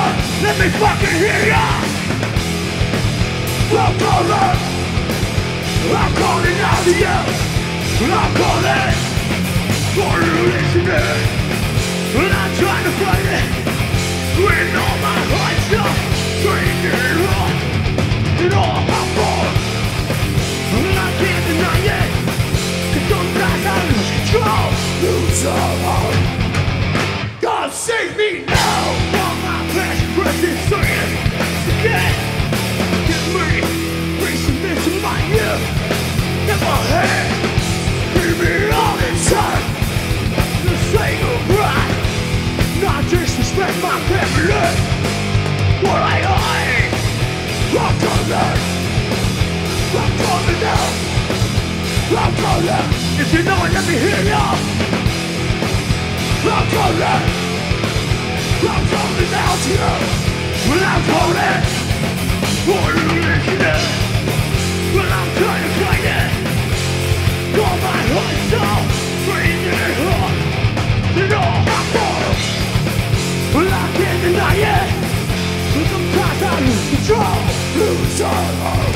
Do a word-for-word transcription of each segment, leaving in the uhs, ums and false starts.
Let me fucking hear ya. I'm calling, I'm calling out to you. I'm calling for you listening. And I'm trying to fight it with all my heart stuff, screaming hard and all my fault. And I can't deny it, 'cause sometimes I lose control. Lose all hope. God save me now. All my past pressing saying again. Get me racing into my ear. In my head. Give me all the time to say goodbye. Not disrespect my family. What I hide. I'm coming. I'm coming now. I'm coming. If you know it, let me hear ya. I'm calling, I'm calling out to you. When I'm calling, for you listening. When I'm trying to fight it, all my heart soul, breathing hard, and all my faults. Well, I can't deny it, 'cause sometimes I lose control, lose all hope.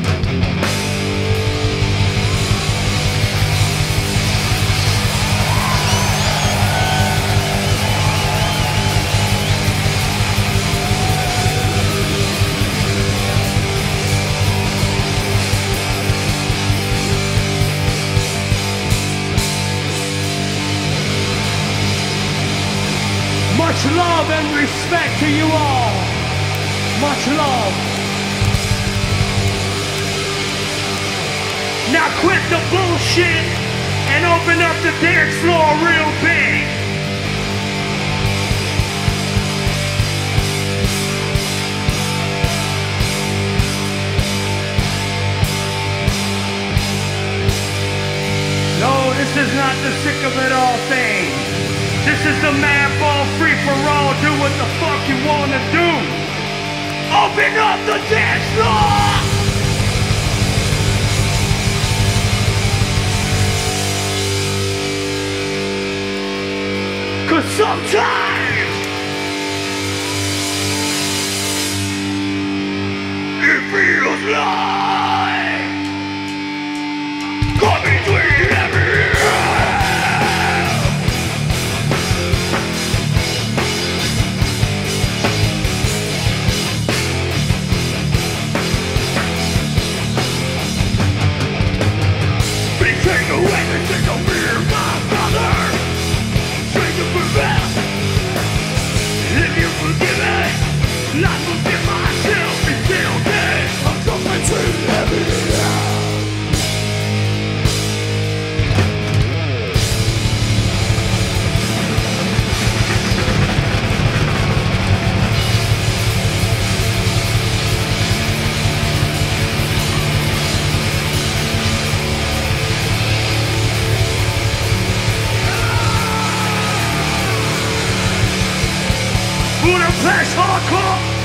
Much love and respect to you all. Much love. Now quit the bullshit and open up the dance floor real big. No, this is not the sick of it all thing. This is the Madball free for all. Do what the fuck you wanna do. Open up the dance floor. 'Cause sometimes it feels like caught between every Flash hardcore.